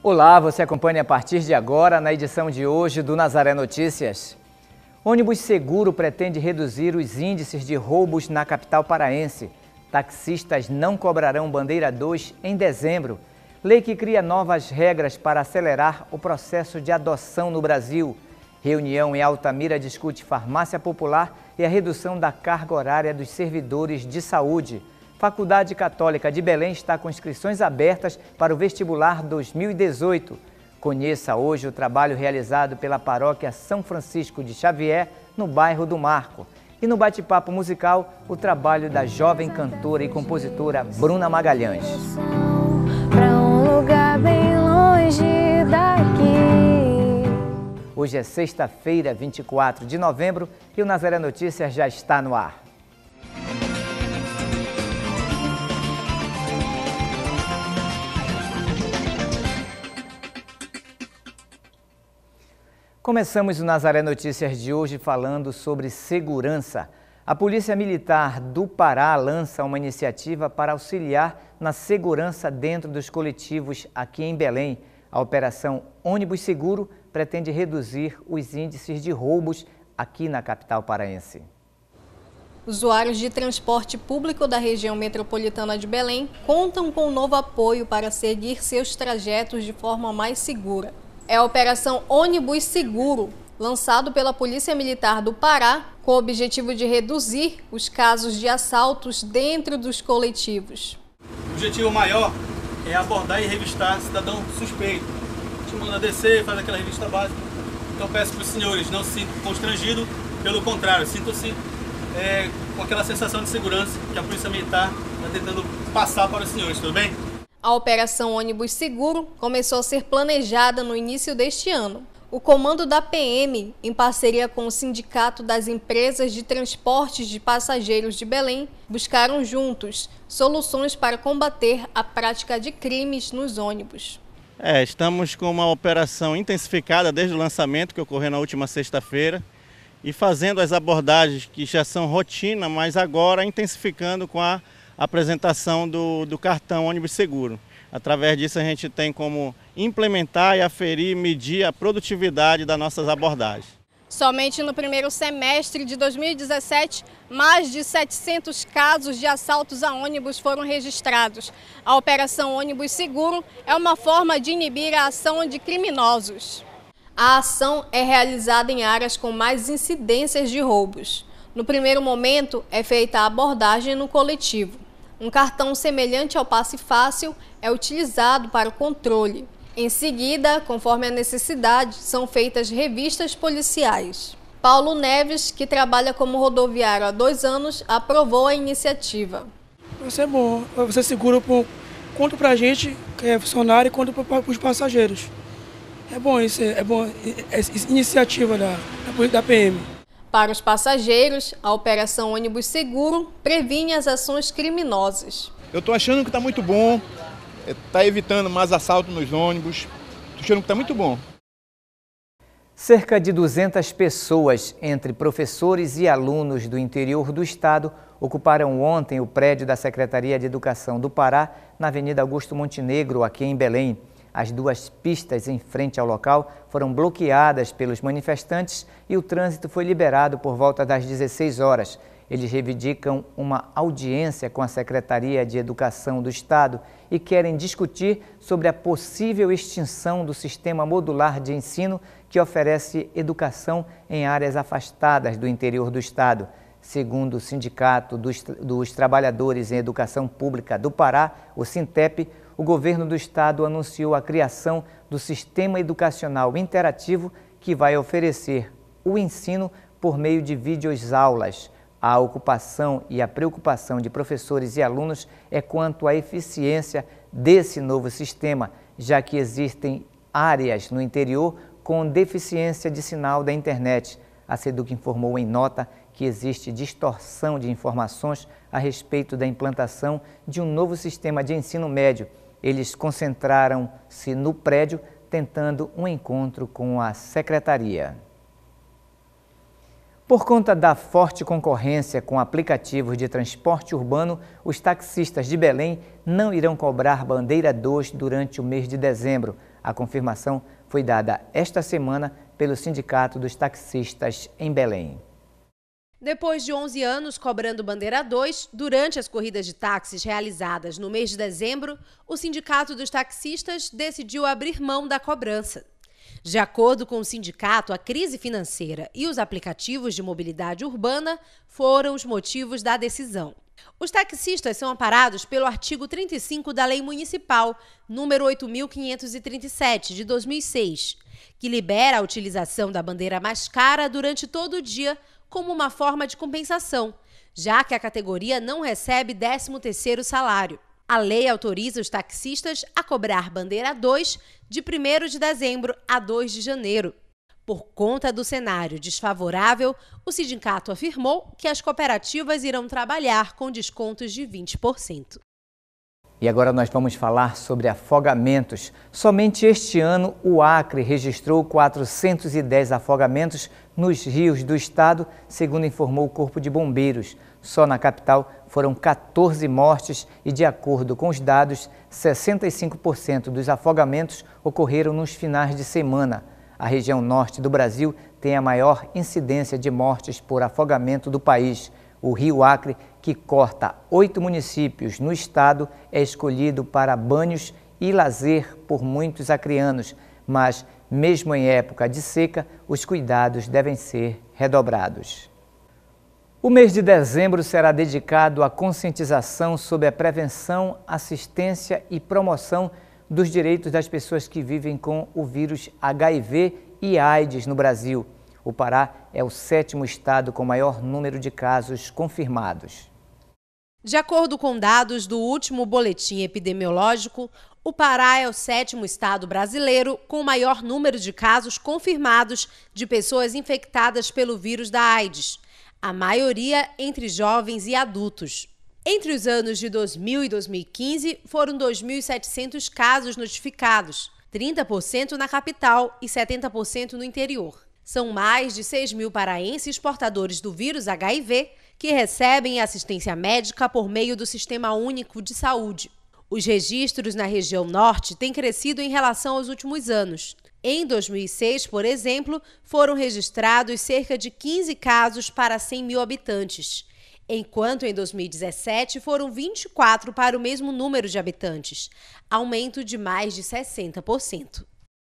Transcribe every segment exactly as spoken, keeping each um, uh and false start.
Olá, você acompanha a partir de agora na edição de hoje do Nazaré Notícias. Ônibus seguro pretende reduzir os índices de roubos na capital paraense. Taxistas não cobrarão bandeira dois em dezembro. Lei que cria novas regras para acelerar o processo de adoção no Brasil. Reunião em Altamira discute farmácia popular e a redução da carga horária dos servidores de saúde. Faculdade Católica de Belém está com inscrições abertas para o vestibular dois mil e dezoito. Conheça hoje o trabalho realizado pela paróquia São Francisco de Xavier, no bairro do Marco. E no bate-papo musical, o trabalho da jovem cantora e compositora Bruna Magalhães. Pra um lugar bem longe daqui. Hoje é sexta-feira, vinte e quatro de novembro, e o Nazaré Notícias já está no ar. Começamos o Nazaré Notícias de hoje falando sobre segurança. A Polícia Militar do Pará lança uma iniciativa para auxiliar na segurança dentro dos coletivos aqui em Belém. A Operação Ônibus Seguro pretende reduzir os índices de roubos aqui na capital paraense. Usuários de transporte público da região metropolitana de Belém contam com um novo apoio para seguir seus trajetos de forma mais segura. É a Operação Ônibus Seguro, lançado pela Polícia Militar do Pará, com o objetivo de reduzir os casos de assaltos dentro dos coletivos. O objetivo maior é abordar e revistar cidadão suspeito. A gente manda descer, faz aquela revista básica. Então peço para os senhores não se sintam constrangidos, pelo contrário, sintam-se é, com aquela sensação de segurança que a Polícia Militar está tentando passar para os senhores, tudo bem? A Operação Ônibus Seguro começou a ser planejada no início deste ano. O comando da P M, em parceria com o Sindicato das Empresas de Transportes de Passageiros de Belém, buscaram juntos soluções para combater a prática de crimes nos ônibus. É, estamos com uma operação intensificada desde o lançamento, que ocorreu na última sexta-feira, e fazendo as abordagens que já são rotina, mas agora intensificando com a apresentação do, do cartão ônibus seguro. Através disso a gente tem como implementar e aferir, medir a produtividade das nossas abordagens. Somente no primeiro semestre de dois mil e dezessete, mais de setecentos casos de assaltos a ônibus foram registrados. A Operação Ônibus Seguro é uma forma de inibir a ação de criminosos. A ação é realizada em áreas com mais incidências de roubos. No primeiro momento, é feita a abordagem no coletivo. Um cartão semelhante ao passe fácil é utilizado para o controle. Em seguida, conforme a necessidade, são feitas revistas policiais. Paulo Neves, que trabalha como rodoviário há dois anos, aprovou a iniciativa. Isso é bom, você é seguro por, quanto para a gente, que é funcionário, quanto para os passageiros. É bom isso, é bom, é, é iniciativa da, da P M. Para os passageiros, a Operação Ônibus Seguro previne as ações criminosas. Eu estou achando que está muito bom, está evitando mais assalto nos ônibus, estou achando que está muito bom. Cerca de duzentas pessoas, entre professores e alunos do interior do estado, ocuparam ontem o prédio da Secretaria de Educação do Pará, na Avenida Augusto Montenegro, aqui em Belém. As duas pistas em frente ao local foram bloqueadas pelos manifestantes e o trânsito foi liberado por volta das dezesseis horas. Eles reivindicam uma audiência com a Secretaria de Educação do Estado e querem discutir sobre a possível extinção do sistema modular de ensino que oferece educação em áreas afastadas do interior do Estado. Segundo o Sindicato dos, dos Trabalhadores em Educação Pública do Pará, o Sintep, o governo do estado anunciou a criação do Sistema Educacional Interativo, que vai oferecer o ensino por meio de videoaulas. A ocupação e a preocupação de professores e alunos é quanto à eficiência desse novo sistema, já que existem áreas no interior com deficiência de sinal da internet. A SEDUC informou em nota que existe distorção de informações a respeito da implantação de um novo sistema de ensino médio. Eles concentraram-se no prédio, tentando um encontro com a secretaria. Por conta da forte concorrência com aplicativos de transporte urbano, os taxistas de Belém não irão cobrar bandeira dois durante o mês de dezembro. A confirmação foi dada esta semana pelo Sindicato dos Taxistas em Belém. Depois de onze anos cobrando bandeira dois, durante as corridas de táxis realizadas no mês de dezembro, o Sindicato dos Taxistas decidiu abrir mão da cobrança. De acordo com o sindicato, a crise financeira e os aplicativos de mobilidade urbana foram os motivos da decisão. Os taxistas são amparados pelo artigo trinta e cinco da Lei Municipal, número oito mil quinhentos e trinta e sete, de dois mil e seis, que libera a utilização da bandeira mais cara durante todo o dia como uma forma de compensação, já que a categoria não recebe décimo terceiro salário. A lei autoriza os taxistas a cobrar bandeira dois de primeiro de dezembro a dois de janeiro. Por conta do cenário desfavorável, o sindicato afirmou que as cooperativas irão trabalhar com descontos de vinte por cento. E agora nós vamos falar sobre afogamentos. Somente este ano, o Acre registrou quatrocentos e dez afogamentos nos rios do estado, segundo informou o Corpo de Bombeiros. Só na capital foram quatorze mortes e, de acordo com os dados, sessenta e cinco por cento dos afogamentos ocorreram nos finais de semana. A região norte do Brasil tem a maior incidência de mortes por afogamento do país. O rio Acre, que corta oito municípios no estado, é escolhido para banhos e lazer por muitos acreanos, mas, mesmo em época de seca, os cuidados devem ser redobrados. O mês de dezembro será dedicado à conscientização sobre a prevenção, assistência e promoção dos direitos das pessoas que vivem com o vírus H I V e AIDS no Brasil. O Pará é o sétimo estado com maior número de casos confirmados. De acordo com dados do último boletim epidemiológico, o Pará é o sétimo estado brasileiro com o maior número de casos confirmados de pessoas infectadas pelo vírus da AIDS, a maioria entre jovens e adultos. Entre os anos de dois mil e dois mil e quinze, foram dois mil e setecentos casos notificados, trinta por cento na capital e setenta por cento no interior. São mais de seis mil paraenses portadores do vírus H I V que recebem assistência médica por meio do Sistema Único de Saúde. Os registros na região norte têm crescido em relação aos últimos anos. Em dois mil e seis, por exemplo, foram registrados cerca de quinze casos para cem mil habitantes, enquanto em dois mil e dezessete foram vinte e quatro para o mesmo número de habitantes, aumento de mais de sessenta por cento.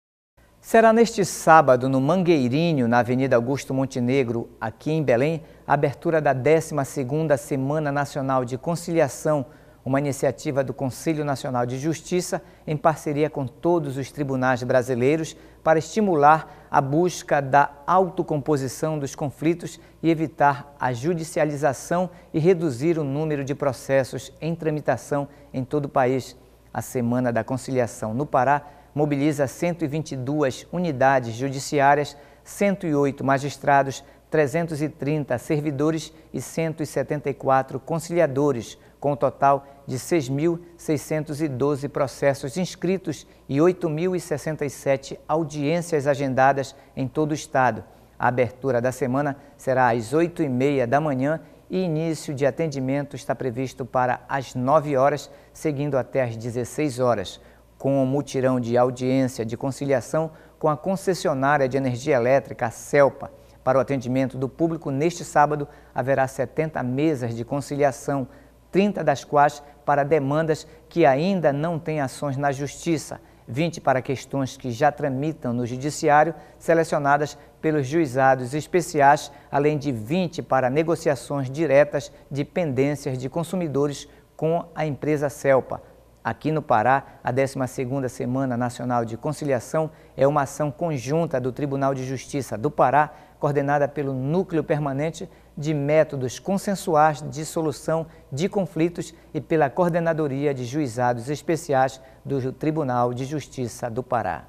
Será neste sábado, no Mangueirinho, na Avenida Augusto Montenegro, aqui em Belém, a abertura da décima segunda Semana Nacional de Conciliação, uma iniciativa do Conselho Nacional de Justiça, em parceria com todos os tribunais brasileiros, para estimular a busca da autocomposição dos conflitos e evitar a judicialização e reduzir o número de processos em tramitação em todo o país. A Semana da Conciliação no Pará mobiliza cento e vinte e duas unidades judiciárias, cento e oito magistrados, trezentos e trinta servidores e cento e setenta e quatro conciliadores, com um total de seis mil seiscentos e doze processos inscritos e oito mil e sessenta e sete audiências agendadas em todo o estado. A abertura da semana será às oito e meia da manhã e início de atendimento está previsto para as nove horas, seguindo até às dezesseis horas. Com o mutirão de audiência de conciliação com a concessionária de energia elétrica, a CELPA. Para o atendimento do público, neste sábado, haverá setenta mesas de conciliação, trinta das quais para demandas que ainda não têm ações na Justiça, vinte para questões que já tramitam no Judiciário, selecionadas pelos juizados especiais, além de vinte para negociações diretas de pendências de consumidores com a empresa CELPA. Aqui no Pará, a décima segunda Semana Nacional de Conciliação é uma ação conjunta do Tribunal de Justiça do Pará, coordenada pelo Núcleo Permanente de Métodos Consensuais de Solução de Conflitos e pela Coordenadoria de Juizados Especiais do Tribunal de Justiça do Pará.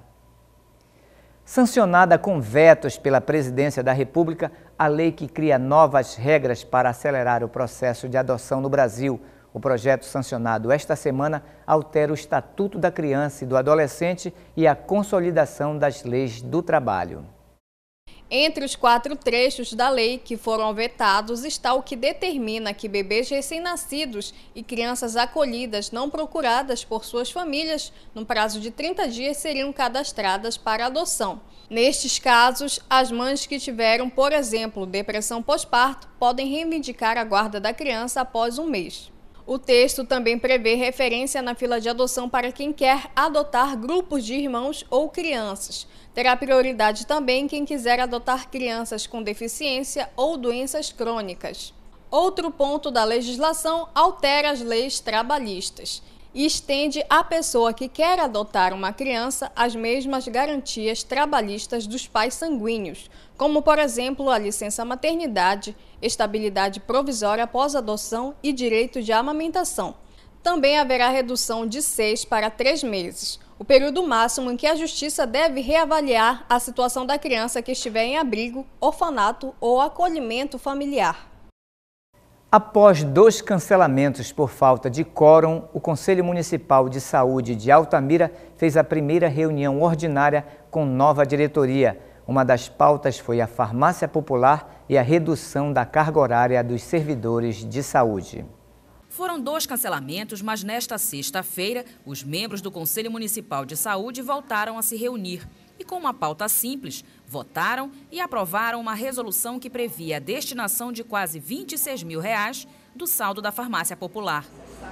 Sancionada com vetos pela Presidência da República, a lei que cria novas regras para acelerar o processo de adoção no Brasil. O projeto sancionado esta semana altera o Estatuto da Criança e do Adolescente e a consolidação das leis do trabalho. Entre os quatro trechos da lei que foram vetados está o que determina que bebês recém-nascidos e crianças acolhidas não procuradas por suas famílias, no prazo de trinta dias, seriam cadastradas para adoção. Nestes casos, as mães que tiveram, por exemplo, depressão pós-parto, podem reivindicar a guarda da criança após um mês. O texto também prevê referência na fila de adoção para quem quer adotar grupos de irmãos ou crianças. Terá prioridade também quem quiser adotar crianças com deficiência ou doenças crônicas. Outro ponto da legislação altera as leis trabalhistas e estende à pessoa que quer adotar uma criança as mesmas garantias trabalhistas dos pais sanguíneos, como, por exemplo, a licença maternidade, estabilidade provisória após adoção e direito de amamentação. Também haverá redução de seis para três meses, o período máximo em que a Justiça deve reavaliar a situação da criança que estiver em abrigo, orfanato ou acolhimento familiar. Após dois cancelamentos por falta de quórum, o Conselho Municipal de Saúde de Altamira fez a primeira reunião ordinária com nova diretoria. Uma das pautas foi a farmácia popular e a redução da carga horária dos servidores de saúde. Foram dois cancelamentos, mas nesta sexta-feira, os membros do Conselho Municipal de Saúde voltaram a se reunir. E com uma pauta simples, votaram e aprovaram uma resolução que previa a destinação de quase vinte e seis mil reais do saldo da farmácia popular.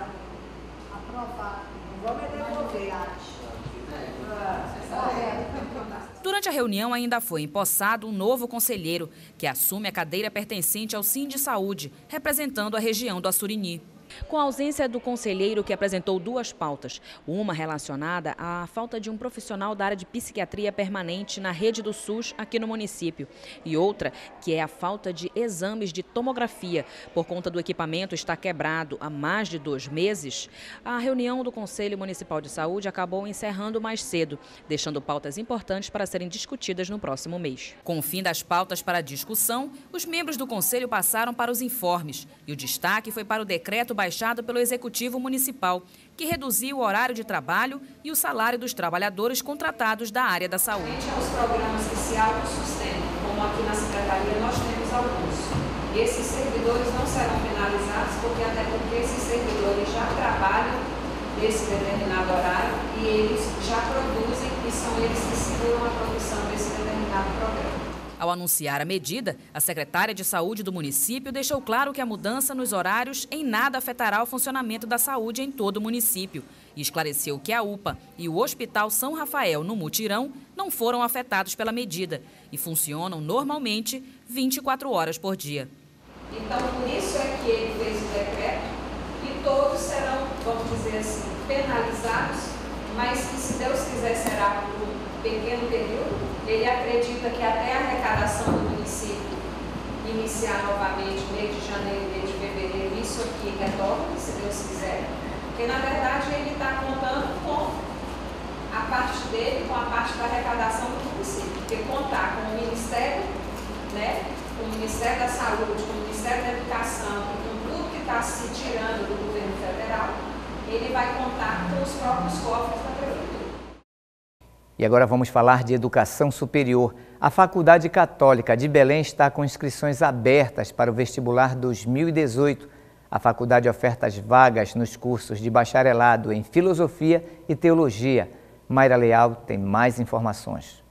Durante a reunião ainda foi empossado um novo conselheiro, que assume a cadeira pertencente ao Sindisaúde, representando a região do Assurini. Com a ausência do conselheiro que apresentou duas pautas, uma relacionada à falta de um profissional da área de psiquiatria permanente na rede do SUS aqui no município e outra que é a falta de exames de tomografia por conta do equipamento estar quebrado há mais de dois meses, a reunião do Conselho Municipal de Saúde acabou encerrando mais cedo, deixando pautas importantes para serem discutidas no próximo mês. Com o fim das pautas para discussão, os membros do Conselho passaram para os informes e o destaque foi para o decreto baixado pelo Executivo Municipal, que reduziu o horário de trabalho e o salário dos trabalhadores contratados da área da saúde. Os programas que se autossustentam, como aqui na Secretaria nós temos alguns. Esses servidores não serão penalizados, porque até porque esses servidores já trabalham nesse determinado horário e eles já produzem e são eles que seguram a produção desse determinado programa. Ao anunciar a medida, a secretária de Saúde do município deixou claro que a mudança nos horários em nada afetará o funcionamento da saúde em todo o município e esclareceu que a U P A e o Hospital São Rafael, no Mutirão, não foram afetados pela medida e funcionam normalmente vinte e quatro horas por dia. Então, por isso é que ele fez o decreto e todos serão, vamos dizer assim, penalizados, mas que, se Deus quiser, será por um pequeno período. Ele acredita que até a arrecadação do município iniciar novamente, mês de janeiro, mês de fevereiro, isso aqui retorna, se Deus quiser. Porque, na verdade, ele está contando com a parte dele, com a parte da arrecadação do município. Porque contar com o Ministério, né, com o Ministério da Saúde, com o Ministério da Educação, e com tudo que está se tirando do governo federal, ele vai contar com os próprios cofres da prefeitura. E agora vamos falar de educação superior. A Faculdade Católica de Belém está com inscrições abertas para o vestibular dois mil e dezoito. A faculdade oferta as vagas nos cursos de bacharelado em Filosofia e Teologia. Mayra Leal tem mais informações.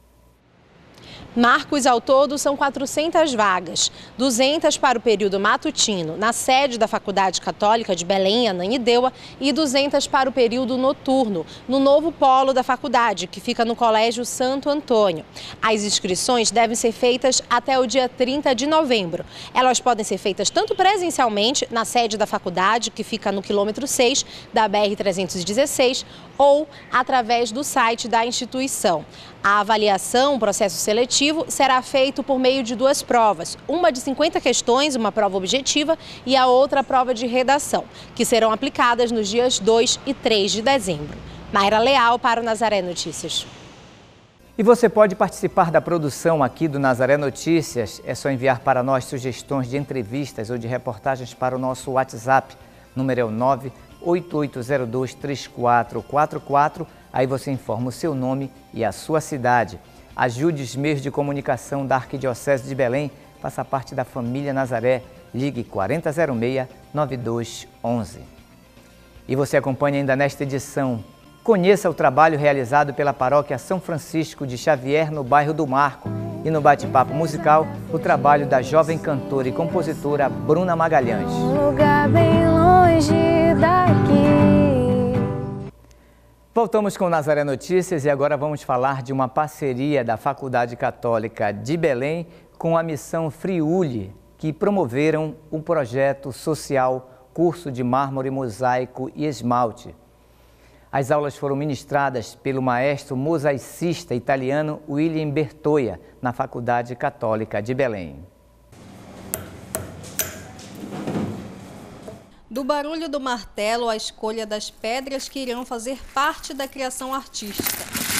Marcos, ao todo, são quatrocentas vagas, duzentas para o período matutino na sede da Faculdade Católica de Belém, Ananindeua, e duzentas para o período noturno, no novo polo da faculdade, que fica no Colégio Santo Antônio. As inscrições devem ser feitas até o dia trinta de novembro. Elas podem ser feitas tanto presencialmente na sede da faculdade, que fica no quilômetro seis da B R trezentos e dezesseis, ou através do site da instituição. A avaliação, o processo seletivo, será feito por meio de duas provas, uma de cinquenta questões, uma prova objetiva, e a outra prova de redação, que serão aplicadas nos dias dois e três de dezembro. Mayra Leal para o Nazaré Notícias. E você pode participar da produção aqui do Nazaré Notícias. É só enviar para nós sugestões de entrevistas ou de reportagens para o nosso WhatsApp. Número é o nove oito oito zero dois três quatro quatro quatro. Aí você informa o seu nome e a sua cidade. Ajude os meios de comunicação da Arquidiocese de Belém. Faça parte da família Nazaré. Ligue quarenta zero seis, nove dois um um. E você acompanha ainda nesta edição. Conheça o trabalho realizado pela Paróquia São Francisco de Xavier, no bairro do Marco. E no bate-papo musical, o trabalho da jovem cantora e compositora Bruna Magalhães. Um lugar bem longe daqui. Voltamos com Nazaré Notícias e agora vamos falar de uma parceria da Faculdade Católica de Belém com a Missão Friuli, que promoveram o projeto social Curso de Mármore, Mosaico e Esmalte. As aulas foram ministradas pelo maestro mosaicista italiano William Bertoia, na Faculdade Católica de Belém. Do barulho do martelo à escolha das pedras que irão fazer parte da criação artística.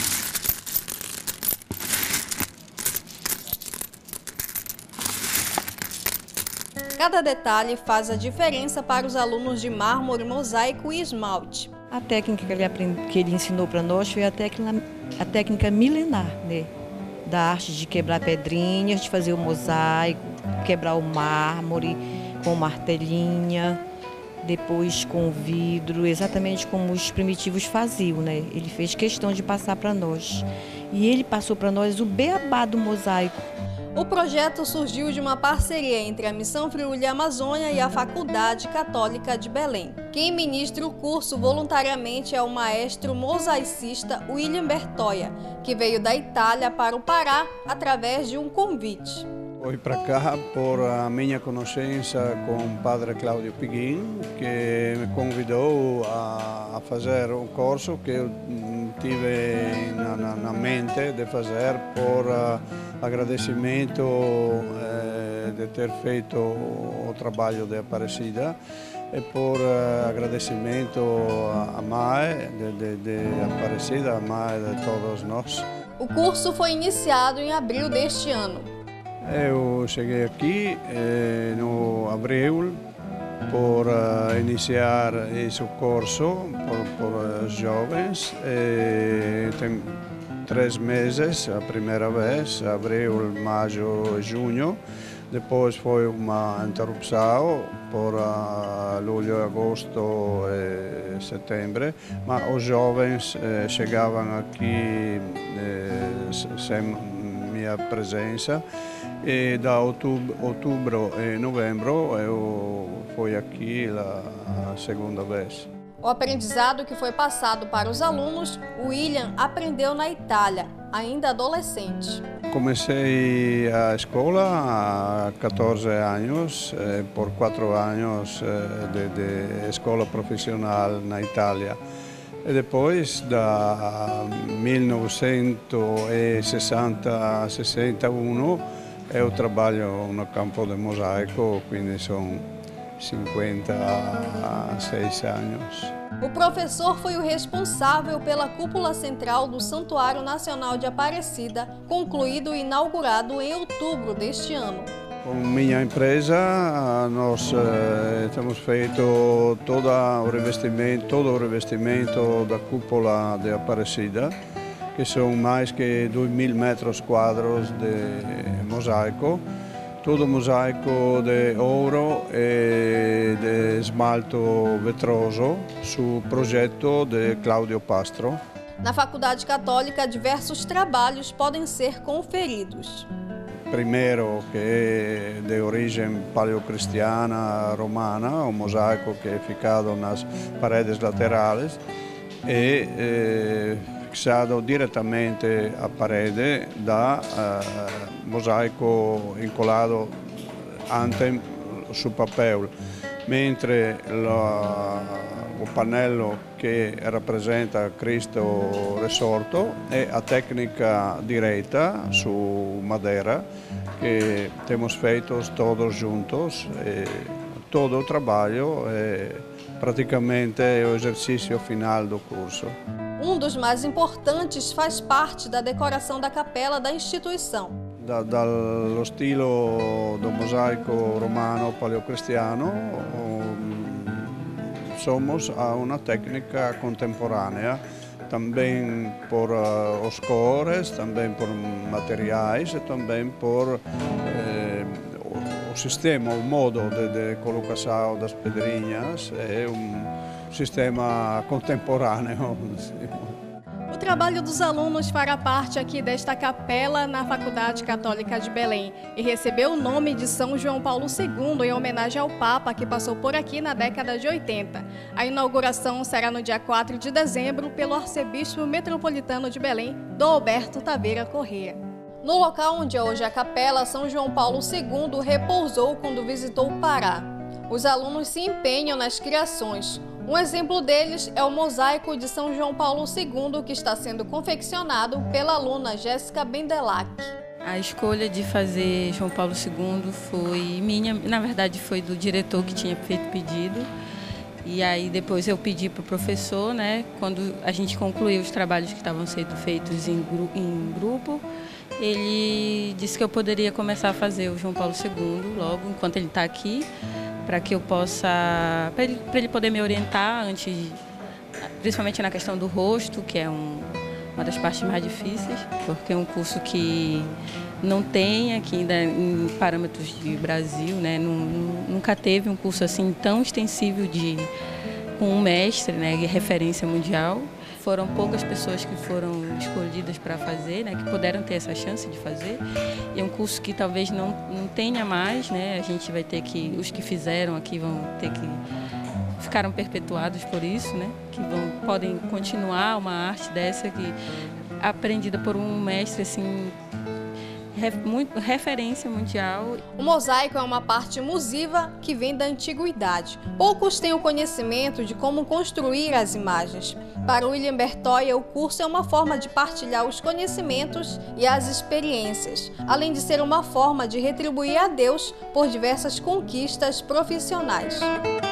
Cada detalhe faz a diferença para os alunos de mármore, mosaico e esmalte. A técnica que ele, aprend... que ele ensinou para nós foi a técnica, a técnica milenar, né? Da arte de quebrar pedrinhas, de fazer o mosaico, quebrar o mármore com martelinha, depois com vidro, exatamente como os primitivos faziam, né? Ele fez questão de passar para nós. E ele passou para nós o beabá do mosaico. O projeto surgiu de uma parceria entre a Missão Friuli Amazônia e a Faculdade Católica de Belém. Quem ministra o curso voluntariamente é o maestro mosaicista William Bertoia, que veio da Itália para o Pará através de um convite. Fui para cá por a minha conexão com o padre Cláudio Piguin, que me convidou a, a fazer um curso que eu tive na, na, na mente de fazer por uh, agradecimento eh, de ter feito o trabalho de Aparecida e por uh, agradecimento à mãe de, de, de Aparecida, à mãe de todos nós. O curso foi iniciado em abril deste ano. Eu cheguei aqui eh, no abril por uh, iniciar esse curso por, por jovens. Eh, tem três meses, a primeira vez, abril, maio e junho. Depois foi uma interrupção por uh, julho, agosto e setembro. Mas os jovens eh, chegavam aqui eh, sem minha presença. E da outubro, outubro e novembro eu fui aqui a segunda vez. O aprendizado que foi passado para os alunos, William aprendeu na Itália, ainda adolescente. Comecei a escola há quatorze anos, por quatro anos de, de escola profissional na Itália. E depois, da mil novecentos e sessanta a sessenta e um, eu trabalho no campo de mosaico, quindi são cinquenta e seis anos. O professor foi o responsável pela cúpula central do Santuário Nacional de Aparecida, concluído e inaugurado em outubro deste ano. Com minha empresa, nós eh, temos feito todo o revestimento, todo o revestimento da cúpula de Aparecida, que são mais que dois mil metros quadrados de mosaico, todo mosaico de ouro e de esmalto vetroso, su projeto de Cláudio Pastro. Na Faculdade Católica, diversos trabalhos podem ser conferidos. Primeiro, que é de origem paleocristiana romana, um mosaico que é ficado nas paredes laterais e eh, fixado diretamente à parede da uh, mosaico incolado ante su papel, mentre la, o pannello che rappresenta Cristo risorto è a tecnica diretta su madeira che temos feitos todos juntos e todo o trabalho é praticamente o exercício final do curso. Um dos mais importantes faz parte da decoração da capela da instituição. Da, dallo stile do mosaico romano paleocristiano somos a una tecnica contemporanea também por uh, os cores, também por materiais e também por eh, o, o sistema, o modo de, de colocação das pedrinhas. É um sistema contemporâneo. O trabalho dos alunos fará parte aqui desta capela na Faculdade Católica de Belém e recebeu o nome de São João Paulo segundo em homenagem ao Papa que passou por aqui na década de oitenta. A inauguração será no dia quatro de dezembro pelo arcebispo metropolitano de Belém, Dom Alberto Taveira Corrêa. No local onde é hoje a capela, São João Paulo segundo repousou quando visitou o Pará. Os alunos se empenham nas criações. Um exemplo deles é o mosaico de São João Paulo segundo, que está sendo confeccionado pela aluna Jéssica Bendelac. A escolha de fazer João Paulo segundo foi minha, na verdade foi do diretor que tinha feito pedido. E aí depois eu pedi para o professor, né, quando a gente concluiu os trabalhos que estavam sendo feitos em, gru em grupo, ele disse que eu poderia começar a fazer o João Paulo segundo logo enquanto ele está aqui, para que eu possa, para ele, para ele poder me orientar antes, principalmente na questão do rosto, que é um, uma das partes mais difíceis, porque é um curso que não tem aqui ainda em parâmetros de Brasil, né? Nunca teve um curso assim tão extensível de, com um mestre, né, de referência mundial. Foram poucas pessoas que foram escolhidas para fazer, né, que puderam ter essa chance de fazer. E é um curso que talvez não, não tenha mais, né? A gente vai ter que, os que fizeram aqui vão ter que, ficaram perpetuados por isso, né? Que vão, podem continuar uma arte dessa que aprendida por um mestre assim, muito, referência mundial. O mosaico é uma parte musiva que vem da antiguidade. Poucos têm o conhecimento de como construir as imagens. Para William Bertoia, o curso é uma forma de partilhar os conhecimentos e as experiências, além de ser uma forma de retribuir a Deus por diversas conquistas profissionais.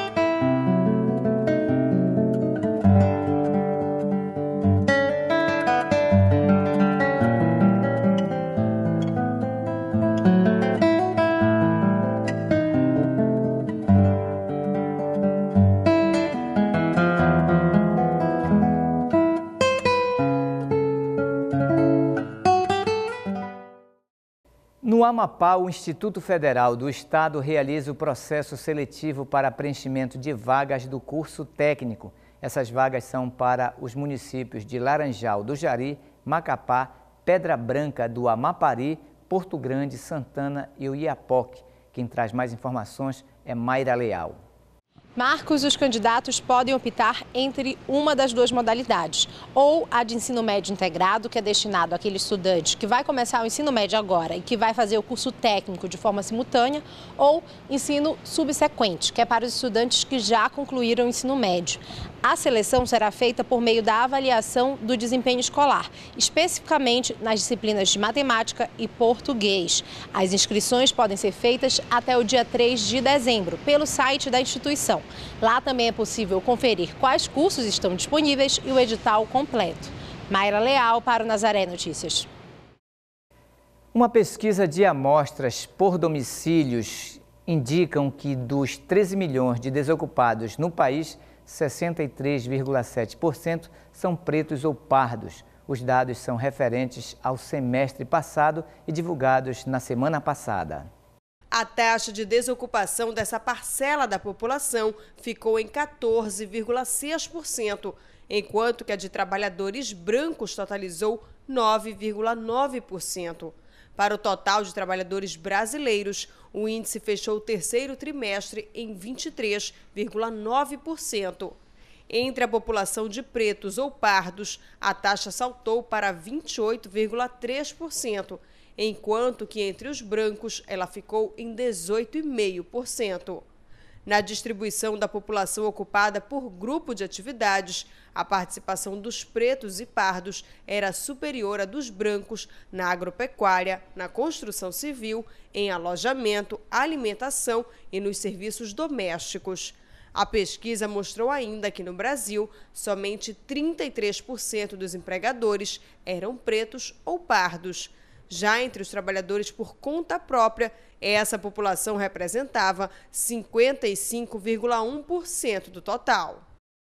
No Amapá, o Instituto Federal do Estado realiza o processo seletivo para preenchimento de vagas do curso técnico. Essas vagas são para os municípios de Laranjal do Jari, Macapá, Pedra Branca do Amapari, Porto Grande, Santana e o Iapoque. Quem traz mais informações é Mayra Leal. Marcos, os candidatos podem optar entre uma das duas modalidades, ou a de ensino médio integrado, que é destinado àquele estudante que vai começar o ensino médio agora e que vai fazer o curso técnico de forma simultânea, ou ensino subsequente, que é para os estudantes que já concluíram o ensino médio. A seleção será feita por meio da avaliação do desempenho escolar, especificamente nas disciplinas de matemática e português. As inscrições podem ser feitas até o dia três de dezembro, pelo site da instituição. Lá também é possível conferir quais cursos estão disponíveis e o edital completo. Mayra Leal para o Nazaré Notícias. Uma pesquisa de amostras por domicílios indicam que dos treze milhões de desocupados no país, sessenta e três vírgula sete por cento são pretos ou pardos. Os dados são referentes ao semestre passado e divulgados na semana passada. A taxa de desocupação dessa parcela da população ficou em quatorze vírgula seis por cento, enquanto que a de trabalhadores brancos totalizou nove vírgula nove por cento. Para o total de trabalhadores brasileiros, o índice fechou o terceiro trimestre em vinte e três vírgula nove por cento. Entre a população de pretos ou pardos, a taxa saltou para vinte e oito vírgula três por cento, enquanto que entre os brancos ela ficou em dezoito vírgula cinco por cento. Na distribuição da população ocupada por grupo de atividades, a participação dos pretos e pardos era superior à dos brancos na agropecuária, na construção civil, em alojamento, alimentação e nos serviços domésticos. A pesquisa mostrou ainda que no Brasil, somente trinta e três por cento dos empregadores eram pretos ou pardos. Já entre os trabalhadores por conta própria, essa população representava cinquenta e cinco vírgula um por cento do total.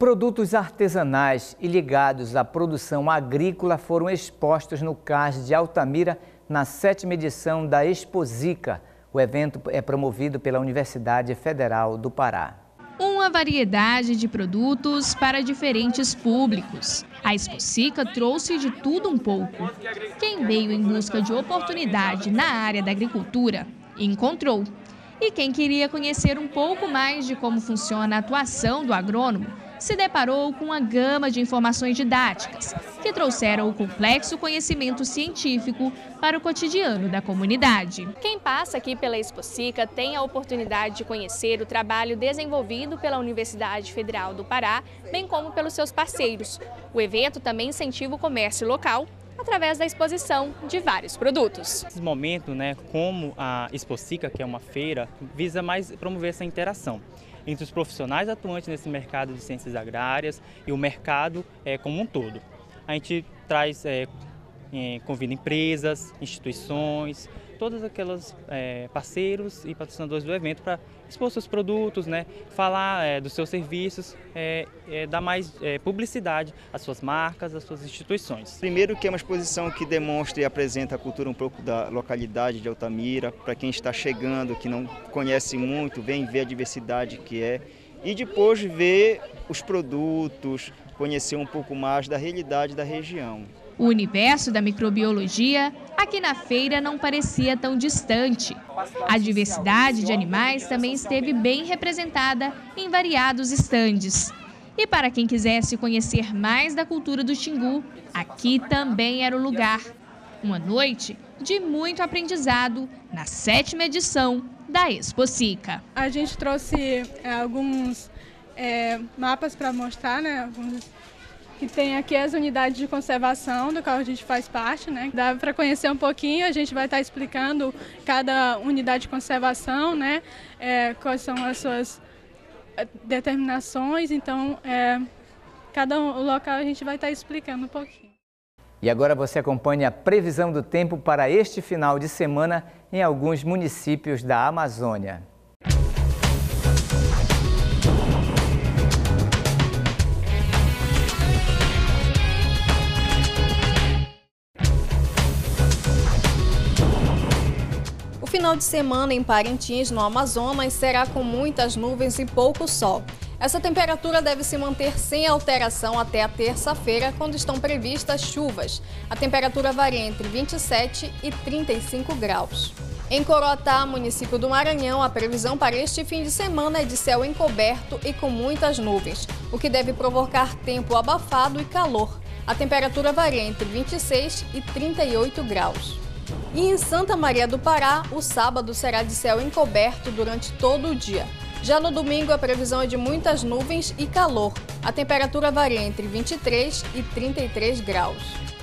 Produtos artesanais e ligados à produção agrícola foram expostos no Cais de Altamira na sétima edição da Exposica. O evento é promovido pela Universidade Federal do Pará. Uma variedade de produtos para diferentes públicos. A Exposica trouxe de tudo um pouco. Quem veio em busca de oportunidade na área da agricultura, encontrou. E quem queria conhecer um pouco mais de como funciona a atuação do agrônomo, se deparou com uma gama de informações didáticas que trouxeram o complexo conhecimento científico para o cotidiano da comunidade. Quem passa aqui pela Exposica tem a oportunidade de conhecer o trabalho desenvolvido pela Universidade Federal do Pará, bem como pelos seus parceiros. O evento também incentiva o comércio local através da exposição de vários produtos. Nesse momento, né, como a Exposica, que é uma feira, visa mais promover essa interação entre os profissionais atuantes nesse mercado de ciências agrárias e o mercado é, como um todo. A gente traz, é, é, convida empresas, instituições, todos aqueles é, parceiros e patrocinadores do evento para expor seus produtos, né, falar é, dos seus serviços, é, é, dar mais é, publicidade às suas marcas, às suas instituições. Primeiro que é uma exposição que demonstra e apresenta a cultura um pouco da localidade de Altamira, para quem está chegando, que não conhece muito, vem ver a diversidade que é, e depois ver os produtos, conhecer um pouco mais da realidade da região. O universo da microbiologia aqui na feira não parecia tão distante. A diversidade de animais também esteve bem representada em variados estandes. E para quem quisesse conhecer mais da cultura do Xingu, aqui também era o lugar. Uma noite de muito aprendizado na sétima edição da Exposica. A gente trouxe é, alguns é, mapas para mostrar, né? Alguns... que tem aqui as unidades de conservação, do qual a gente faz parte, né? Dá para conhecer um pouquinho, a gente vai estar explicando cada unidade de conservação, né? É, quais são as suas determinações, então é, cada local a gente vai estar explicando um pouquinho. E agora você acompanha a previsão do tempo para este final de semana em alguns municípios da Amazônia. O final de semana em Parintins, no Amazonas, será com muitas nuvens e pouco sol. Essa temperatura deve se manter sem alteração até a terça-feira, quando estão previstas chuvas. A temperatura varia entre vinte e sete e trinta e cinco graus. Em Coroatá, município do Maranhão, a previsão para este fim de semana é de céu encoberto e com muitas nuvens, o que deve provocar tempo abafado e calor. A temperatura varia entre vinte e seis e trinta e oito graus. E em Santa Maria do Pará, o sábado será de céu encoberto durante todo o dia. Já no domingo, a previsão é de muitas nuvens e calor. A temperatura varia entre vinte e três e trinta e três graus.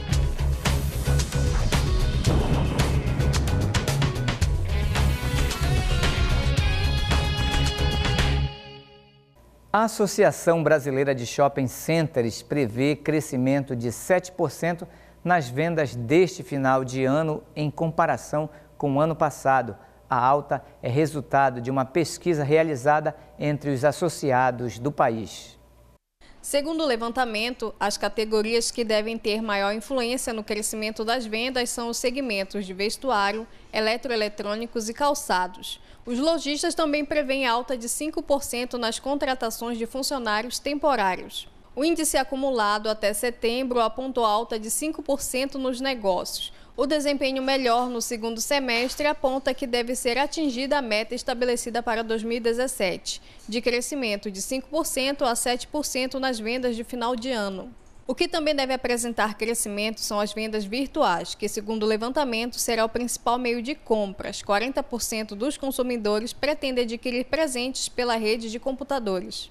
A Associação Brasileira de Shopping Centers prevê crescimento de sete por cento nas vendas deste final de ano em comparação com o ano passado. A alta é resultado de uma pesquisa realizada entre os associados do país. Segundo o levantamento, as categorias que devem ter maior influência no crescimento das vendas são os segmentos de vestuário, eletroeletrônicos e calçados. Os lojistas também prevêem alta de cinco por cento nas contratações de funcionários temporários. O índice acumulado até setembro apontou alta de cinco por cento nos negócios. O desempenho melhor no segundo semestre aponta que deve ser atingida a meta estabelecida para dois mil e dezessete, de crescimento de cinco por cento a sete por cento nas vendas de final de ano. O que também deve apresentar crescimento são as vendas virtuais, que, segundo o levantamento, será o principal meio de compras. quarenta por cento dos consumidores pretendem adquirir presentes pela rede de computadores.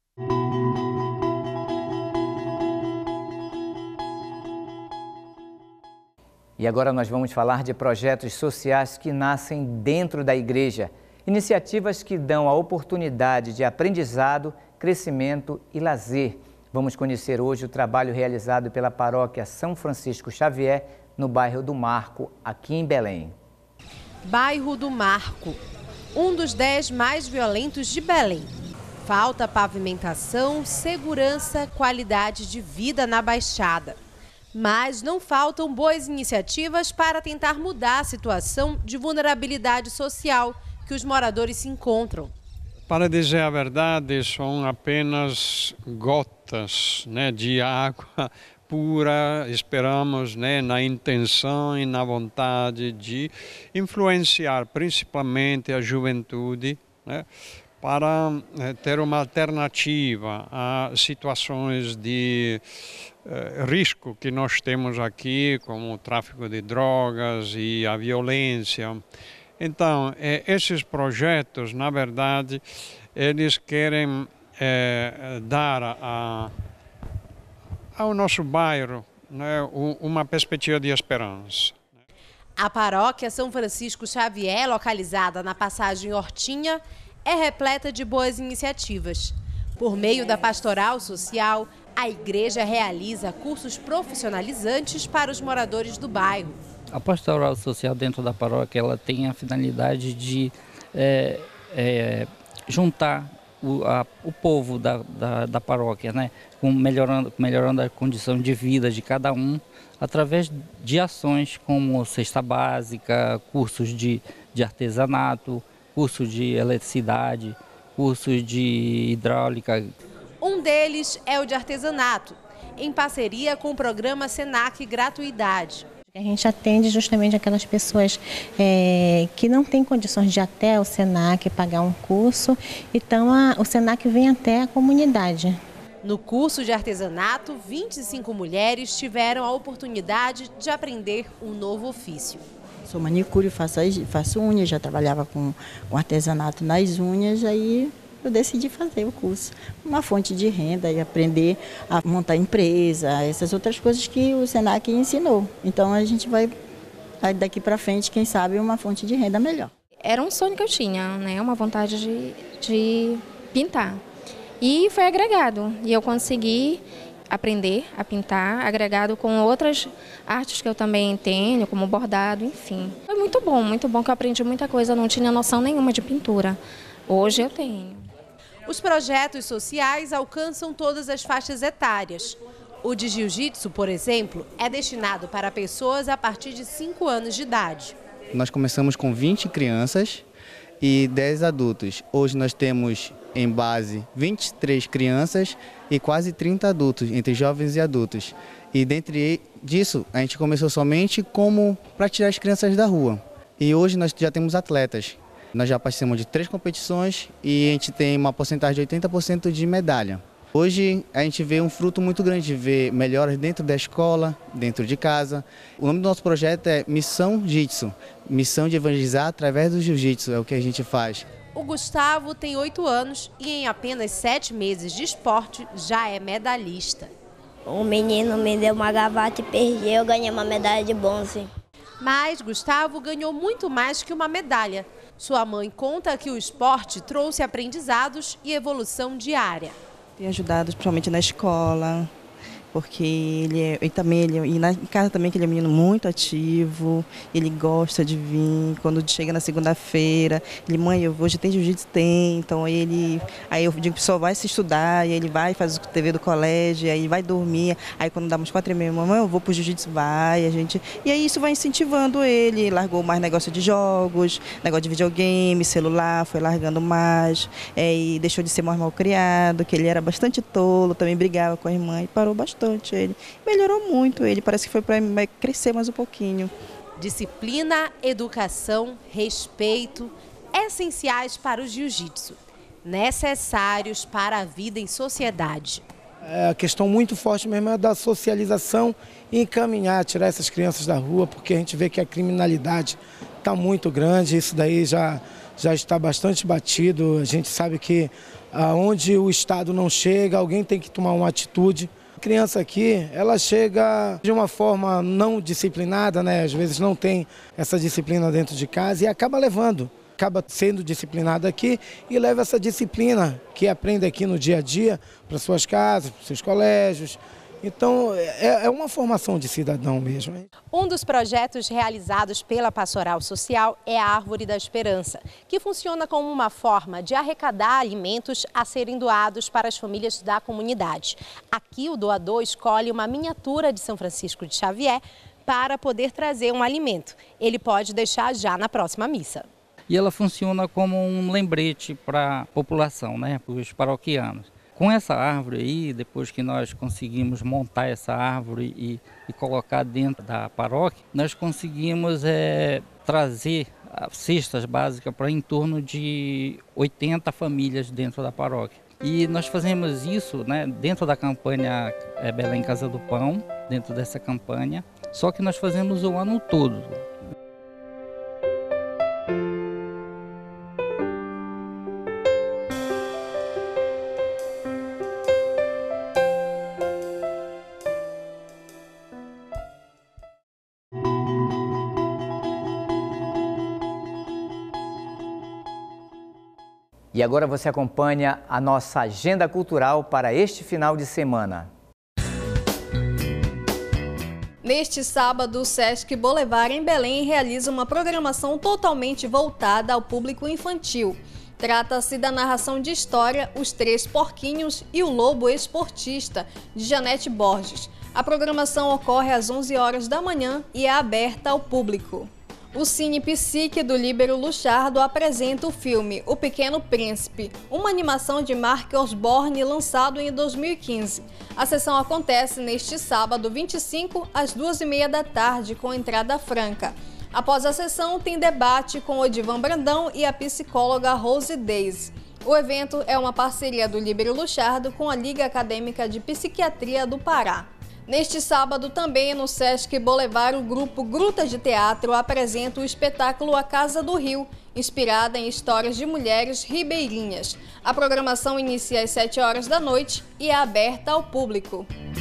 E agora nós vamos falar de projetos sociais que nascem dentro da igreja. Iniciativas que dão a oportunidade de aprendizado, crescimento e lazer. Vamos conhecer hoje o trabalho realizado pela paróquia São Francisco Xavier, no bairro do Marco, aqui em Belém. Bairro do Marco, um dos dez mais violentos de Belém. Falta pavimentação, segurança, qualidade de vida na Baixada. Mas não faltam boas iniciativas para tentar mudar a situação de vulnerabilidade social que os moradores se encontram. Para dizer a verdade, são apenas gotas, né, de água pura, esperamos, né, na intenção e na vontade de influenciar principalmente a juventude, né, para ter uma alternativa a situações de eh, risco que nós temos aqui, como o tráfico de drogas e a violência. Então, eh, esses projetos, na verdade, eles querem eh, dar a, ao nosso bairro, né, uma perspectiva de esperança. A paróquia São Francisco Xavier, localizada na passagem Hortinha, é repleta de boas iniciativas. Por meio da pastoral social, a igreja realiza cursos profissionalizantes para os moradores do bairro. A pastoral social dentro da paróquia ela tem a finalidade de é, é, juntar o, a, o povo da, da, da paróquia, né? Com melhorando, melhorando a condição de vida de cada um, através de ações como cesta básica, cursos de, de artesanato, cursos de eletricidade, cursos de hidráulica. Um deles é o de artesanato, em parceria com o programa Senac Gratuidade. A gente atende justamente aquelas pessoas é, que não têm condições de ir até o Senac pagar um curso, então a, o Senac vem até a comunidade. No curso de artesanato, vinte e cinco mulheres tiveram a oportunidade de aprender um novo ofício. Sou manicure, faço, faço unhas, já trabalhava com, com artesanato nas unhas, aí eu decidi fazer o curso. Uma fonte de renda e aprender a montar empresa, essas outras coisas que o Senac ensinou. Então a gente vai, daqui para frente, quem sabe, uma fonte de renda melhor. Era um sonho que eu tinha, né? Uma vontade de, de pintar. E foi agregado, e eu consegui aprender a pintar, agregado com outras artes que eu também tenho, como bordado, enfim. Foi muito bom, muito bom que eu aprendi muita coisa, eu não tinha noção nenhuma de pintura. Hoje eu tenho. Os projetos sociais alcançam todas as faixas etárias. O de jiu-jitsu, por exemplo, é destinado para pessoas a partir de cinco anos de idade. Nós começamos com vinte crianças e dez adultos. Hoje nós temos em base vinte e três crianças e quase trinta adultos, entre jovens e adultos. E dentre disso, a gente começou somente como para tirar as crianças da rua. E hoje nós já temos atletas. Nós já participamos de três competições e a gente tem uma porcentagem de oitenta por cento de medalha. Hoje a gente vê um fruto muito grande de ver melhoras dentro da escola, dentro de casa. O nome do nosso projeto é Missão Jitsu, missão de evangelizar através do jiu-jitsu, é o que a gente faz. O Gustavo tem oito anos e em apenas sete meses de esporte já é medalhista. O menino me deu uma gravata e perdi, eu ganhei uma medalha de bronze. Mas Gustavo ganhou muito mais que uma medalha. Sua mãe conta que o esporte trouxe aprendizados e evolução diária. Tem ajudado principalmente na escola, porque ele é, e também ele, e na em casa também que ele é um menino muito ativo, ele gosta de vir, quando chega na segunda-feira, ele, mãe, hoje tem jiu-jitsu? Tem, então ele, aí eu digo, pessoal, vai se estudar, e ele vai, faz o T V do colégio, aí vai dormir, aí quando dá umas quatro e meia, mamãe, eu vou pro jiu-jitsu, vai, a gente, e aí isso vai incentivando ele, largou mais negócio de jogos, negócio de videogame, celular, foi largando mais, é, e deixou de ser mais mal criado, que ele era bastante tolo, também brigava com a irmã, e parou bastante. Ele melhorou muito, ele parece que foi para crescer mais um pouquinho. Disciplina, educação, respeito, essenciais para o jiu-jitsu, necessários para a vida em sociedade. É, a questão muito forte mesmo é da socialização e encaminhar, tirar essas crianças da rua, porque a gente vê que a criminalidade está muito grande, isso daí já, já está bastante batido. A gente sabe que aonde o Estado não chega, alguém tem que tomar uma atitude. A criança aqui, ela chega de uma forma não disciplinada, né? Às vezes não tem essa disciplina dentro de casa e acaba levando, acaba sendo disciplinada aqui e leva essa disciplina que aprende aqui no dia a dia para suas casas, para seus colégios Então, é, é uma formação de cidadão mesmo. Um dos projetos realizados pela Pastoral Social é a Árvore da Esperança, que funciona como uma forma de arrecadar alimentos a serem doados para as famílias da comunidade. Aqui, o doador escolhe uma miniatura de São Francisco de Xavier para poder trazer um alimento. Ele pode deixar já na próxima missa. E ela funciona como um lembrete para a população, né, para os paroquianos. Com essa árvore aí, depois que nós conseguimos montar essa árvore e, e colocar dentro da paróquia, nós conseguimos é, trazer cestas básicas para em torno de oitenta famílias dentro da paróquia. E nós fazemos isso, né, dentro da campanha é, Belém Casa do Pão, dentro dessa campanha, só que nós fazemos o ano todo. E agora você acompanha a nossa agenda cultural para este final de semana. Neste sábado, o Sesc Boulevard em Belém realiza uma programação totalmente voltada ao público infantil. Trata-se da narração de história Os Três Porquinhos e o Lobo Esportista, de Janete Borges. A programação ocorre às onze horas da manhã e é aberta ao público. O Cine Psique do Líbero Luchardo apresenta o filme O Pequeno Príncipe, uma animação de Mark Osborne lançado em dois mil e quinze. A sessão acontece neste sábado vinte e cinco, às duas e meia da tarde, com entrada franca. Após a sessão, tem debate com Odivan Brandão e a psicóloga Rose Daisy. O evento é uma parceria do Líbero Luchardo com a Liga Acadêmica de Psiquiatria do Pará. Neste sábado, também no Sesc Boulevard, o grupo Gruta de Teatro apresenta o espetáculo A Casa do Rio, inspirada em histórias de mulheres ribeirinhas. A programação inicia às sete horas da noite e é aberta ao público.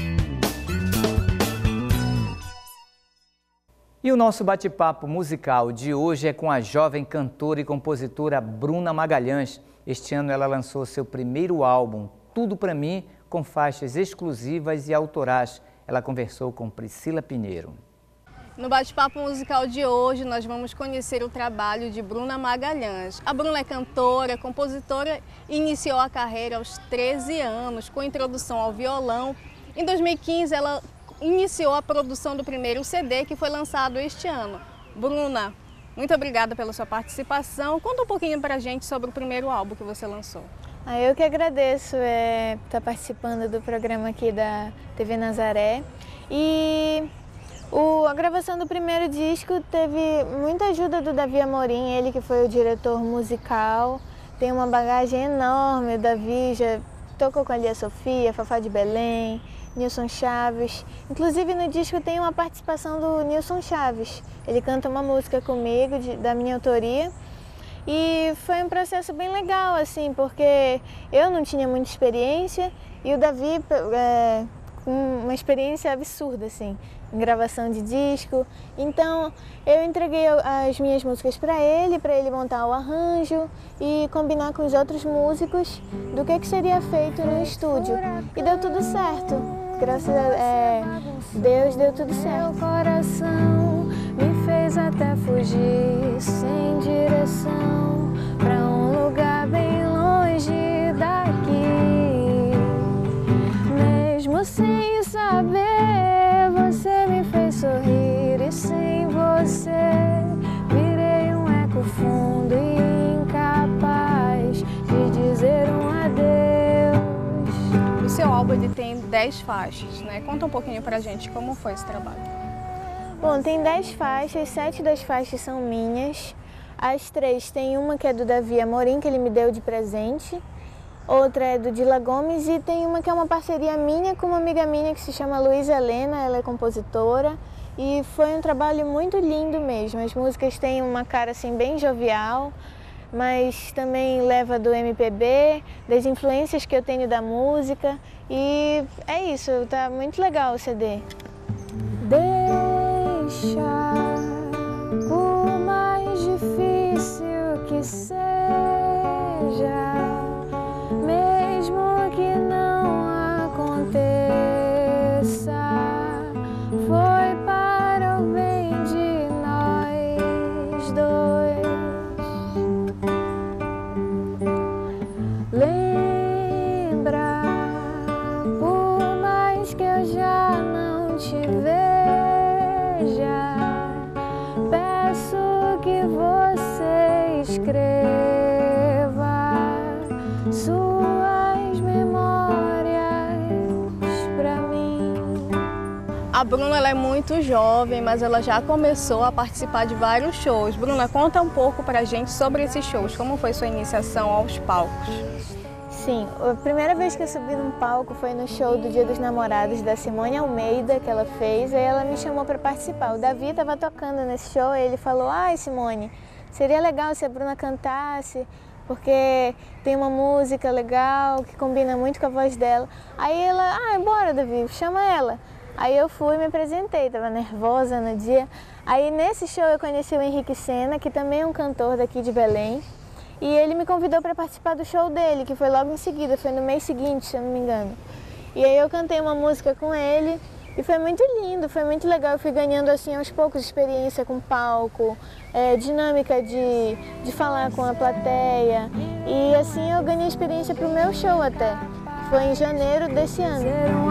E o nosso bate-papo musical de hoje é com a jovem cantora e compositora Bruna Magalhães. Este ano ela lançou seu primeiro álbum, Tudo Pra Mim, com faixas exclusivas e autorais. Ela conversou com Priscila Pinheiro. No bate-papo musical de hoje, nós vamos conhecer o trabalho de Bruna Magalhães. A Bruna é cantora, compositora e iniciou a carreira aos treze anos, com introdução ao violão. Em dois mil e quinze, ela iniciou a produção do primeiro C D, que foi lançado este ano. Bruna, muito obrigada pela sua participação. Conta um pouquinho pra gente sobre o primeiro álbum que você lançou. Ah, eu que agradeço é, estar participando do programa aqui da T V Nazaré. E o, a gravação do primeiro disco teve muita ajuda do Davi Amorim, ele que foi o diretor musical. Tem uma bagagem enorme, o Davi já tocou com a Lia Sofia, Fafá de Belém, Nilson Chaves. Inclusive no disco tem uma participação do Nilson Chaves. Ele canta uma música comigo, de, da minha autoria. E foi um processo bem legal, assim, porque eu não tinha muita experiência e o Davi é, com uma experiência absurda, assim, em gravação de disco. Então eu entreguei as minhas músicas para ele, para ele montar o arranjo e combinar com os outros músicos do que, que seria feito no estúdio. E deu tudo certo. Graças a é, Deus deu tudo certo. Meu coração me fez até fugir sem direção pra um lugar bem longe daqui. Mesmo sem saber, você me fez sorrir e sem você virei um eco fundo e incapaz de dizer um adeus. O seu álbum ele tem dez faixas, né? Conta um pouquinho pra gente como foi esse trabalho. Bom, tem dez faixas, sete das faixas são minhas. As três, tem uma que é do Davi Amorim, que ele me deu de presente. Outra é do Dila Gomes e tem uma que é uma parceria minha com uma amiga minha que se chama Luísa Helena, ela é compositora. E foi um trabalho muito lindo mesmo. As músicas têm uma cara assim bem jovial, mas também leva do M P B, das influências que eu tenho da música. E é isso, tá muito legal o C D. Deixa, por mais difícil que seja, mesmo que não aconteça, A Bruna ela é muito jovem, mas ela já começou a participar de vários shows. Bruna, conta um pouco pra gente sobre esses shows. Como foi sua iniciação aos palcos? Sim, a primeira vez que eu subi num palco foi no show do Dia dos Namorados da Simone Almeida, que ela fez, aí ela me chamou para participar. O Davi estava tocando nesse show e ele falou: ai, Simone, seria legal se a Bruna cantasse, porque tem uma música legal que combina muito com a voz dela. Aí ela: ah, bora, Davi, chama ela. Aí eu fui e me apresentei, estava nervosa no dia. Aí nesse show eu conheci o Henrique Sena, que também é um cantor daqui de Belém. E ele me convidou para participar do show dele, que foi logo em seguida, foi no mês seguinte, se eu não me engano. E aí eu cantei uma música com ele e foi muito lindo, foi muito legal. Eu fui ganhando assim aos poucos experiência com palco, é, dinâmica de, de falar com a plateia. E assim eu ganhei experiência para o meu show até, que foi em janeiro desse ano.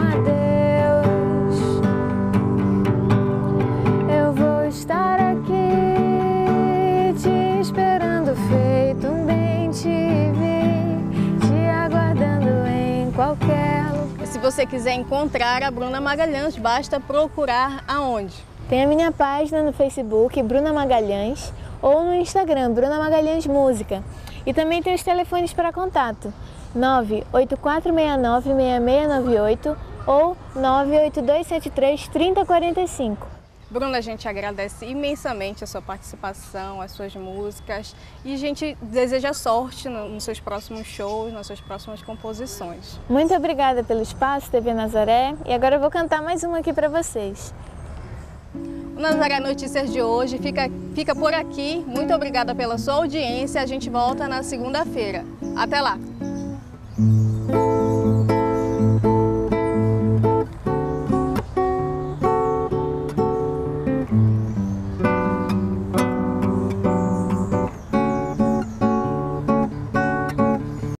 Eu vou estar aqui te esperando feito um bem te vi, te aguardando em qualquer lugar. E se você quiser encontrar a Bruna Magalhães, basta procurar aonde? Tem a minha página no Facebook, Bruna Magalhães, ou no Instagram, Bruna Magalhães Música. E também tem os telefones para contato, nove oito quatro seis nove seis seis nove oito ou nove oito dois sete três três zero quatro cinco. Bruna, a gente agradece imensamente a sua participação, as suas músicas e a gente deseja sorte nos seus próximos shows, nas suas próximas composições. Muito obrigada pelo espaço, T V Nazaré, e agora eu vou cantar mais uma aqui para vocês. O Nazaré Notícias de hoje fica, fica por aqui. Muito obrigada pela sua audiência. A gente volta na segunda-feira. Até lá!